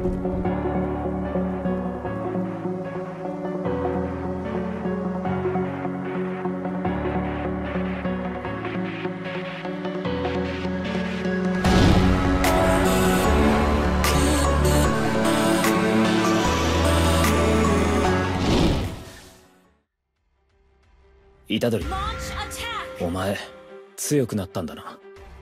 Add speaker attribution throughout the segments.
Speaker 1: 虎杖、お前強くなったんだな。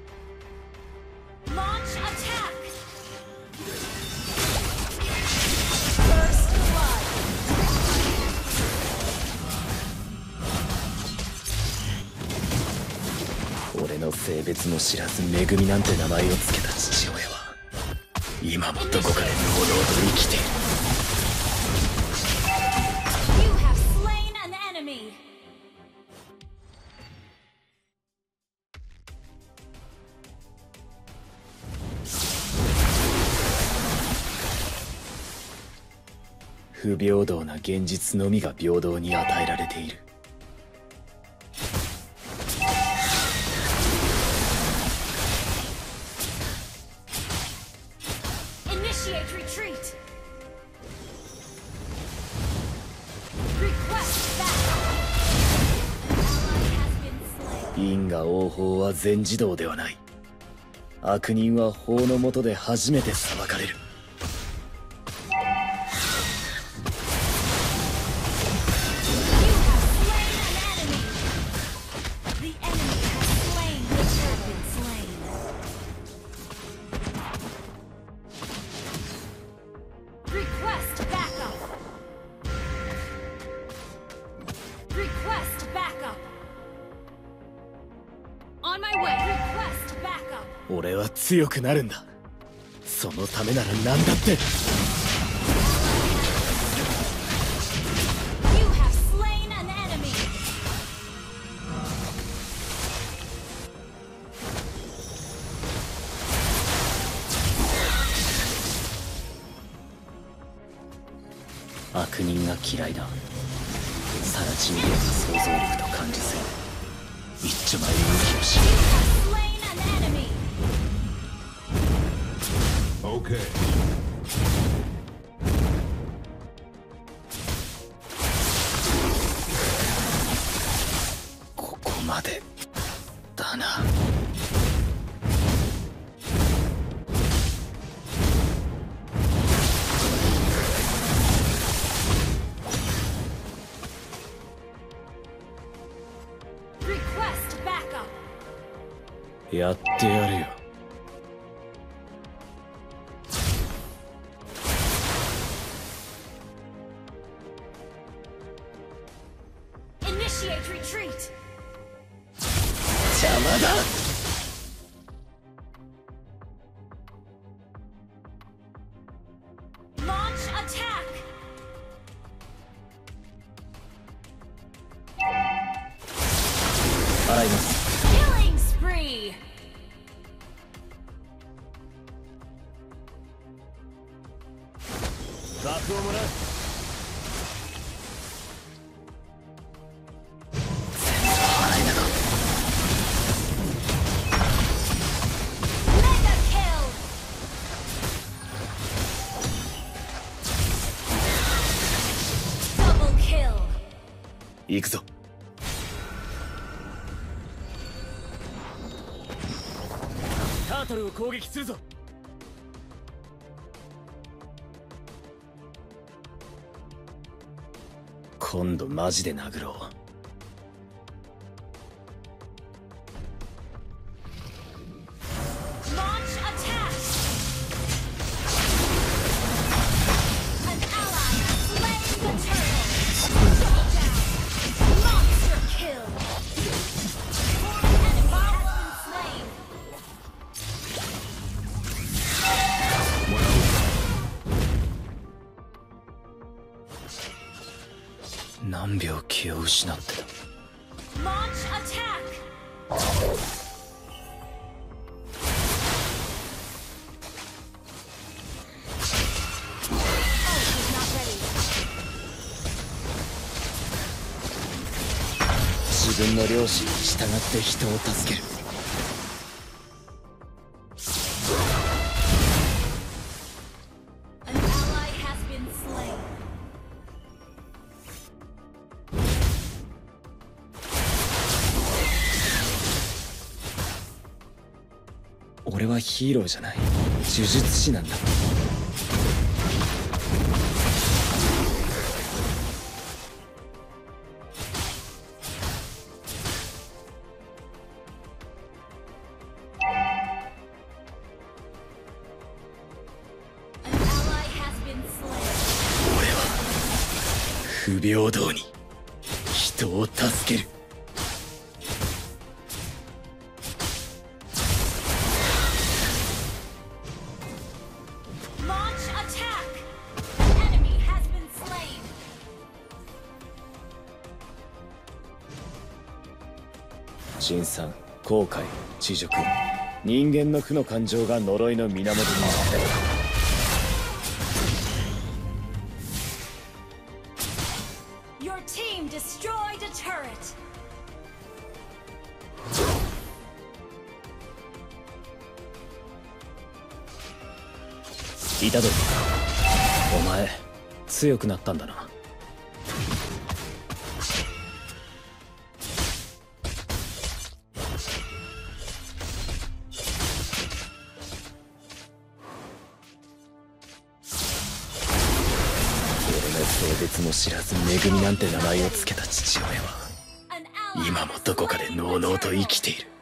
Speaker 1: 俺の性別も知らずめぐみなんて名前を付けた父親は今もどこかで堂々と生きている。不平等な現実のみが平等に与えられている。因果応報は全自動ではない。悪人は法の下で初めて裁かれる。俺は強くなるんだ。そのためなら何だって。悪人が嫌いだ。さら地味な想像力と感受性。一丁前に息をし。
Speaker 2: Okay.
Speaker 1: ここまでだな。やってやるよ。邪魔だ。払います。爆をもらう。行くぞ。タートルを攻撃するぞ。今度マジで殴ろう。何秒気を失ってた。自分の良心に従って人を助ける。 俺はヒーローじゃない、呪術師なんだ。俺は不平等に人を助ける。辛酸、後悔、恥辱、人間の負の感情が呪いの源になる。
Speaker 2: Your team destroyed a turret.
Speaker 1: イタドリ、お前強くなったんだな。性別も知らず「めぐみ」なんて名前を付けた父親は今もどこかでのうのうと生きている。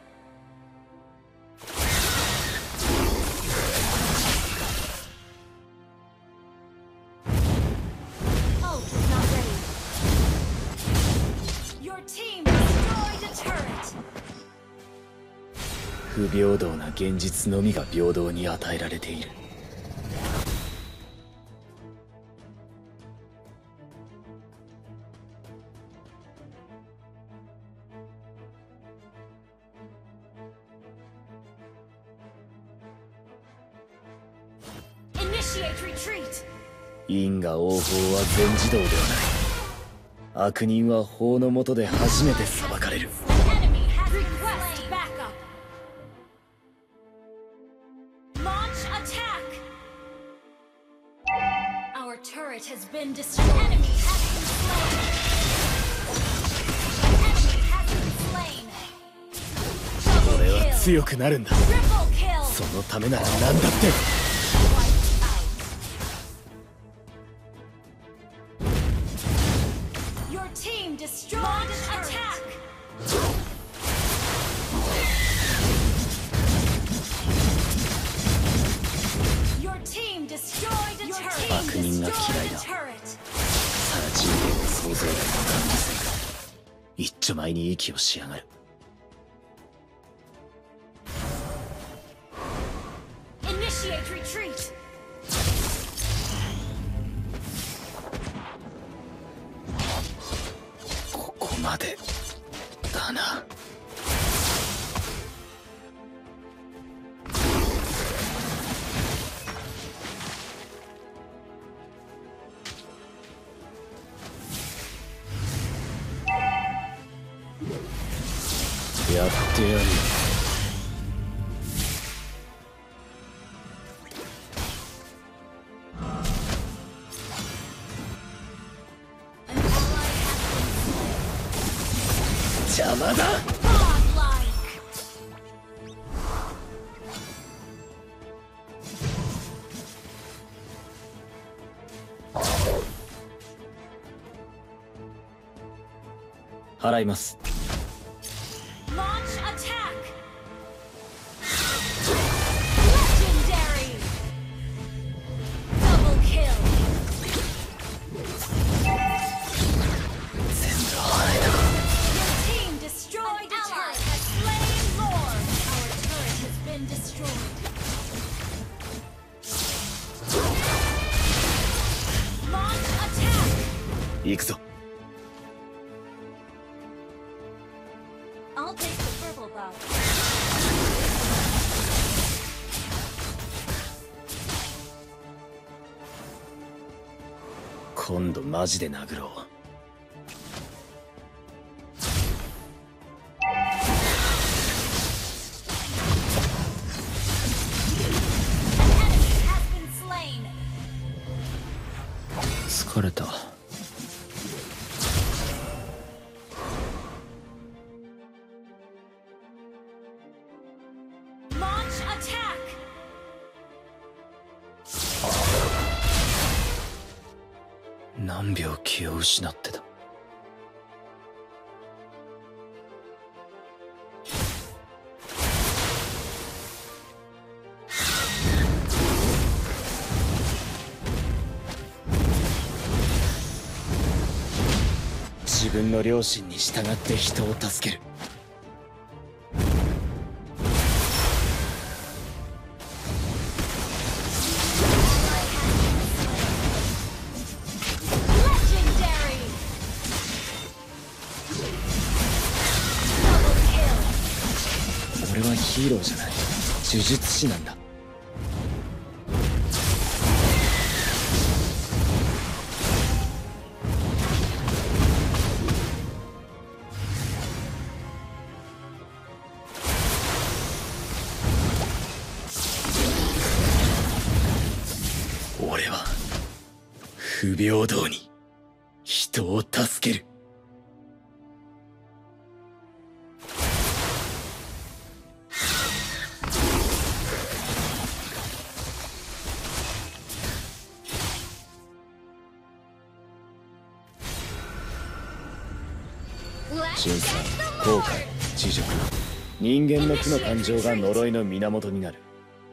Speaker 1: 不平等な現実のみが平等に与えられている。因果応報は全自動ではない。悪人は法の下で初めて裁かれる。俺は強くなるんだ。そのためなら何だって。悪人が嫌いだ。さら人間の想像力を感じせる。一丁前に息をしやがる。ここまでだな。やってやるよ。邪魔だ。払います。行くぞ。今度マジで殴ろう。疲れた。
Speaker 2: Launch attack!
Speaker 1: 何秒気を失ってた。自分の良心に従って人を助ける。俺はヒーローじゃない、呪術師なんだ。俺は不平等に人を助ける。純粋、後悔、知熟、人間の負の感情が呪いの源になる。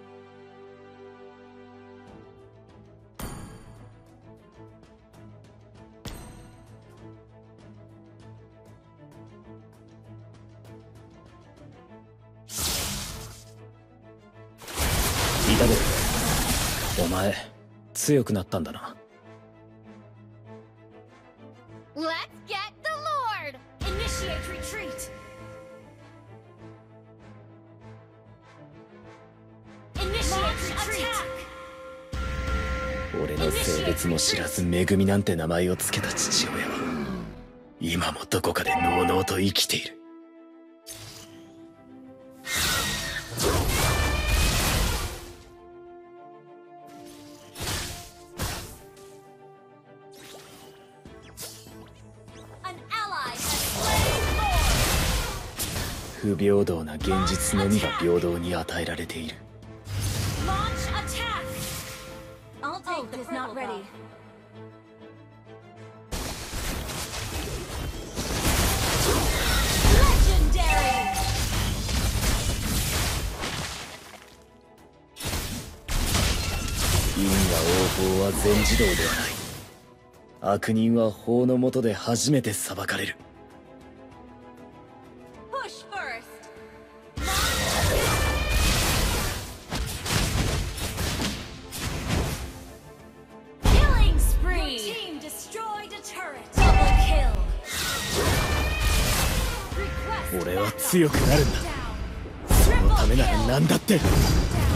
Speaker 1: イタドル、お前強くなったんだな。
Speaker 2: Let's get the Lord! Initiate retreat! Initiate retreat!
Speaker 1: 俺の性別も知らず恵みなんて名前を付けた父親は今もどこかでのうのうと生きている。不平等な現実のみが平等に与えられている。
Speaker 2: Launch attack! I'll take the is not ready. Legendary!
Speaker 1: 因果応報は全自動ではない。悪人は法の下で初めて裁かれる。
Speaker 2: Push first! Killing spree! Your team destroyed a turret! Double kill!
Speaker 1: 俺は強くなるんだ。そのためなら何だって。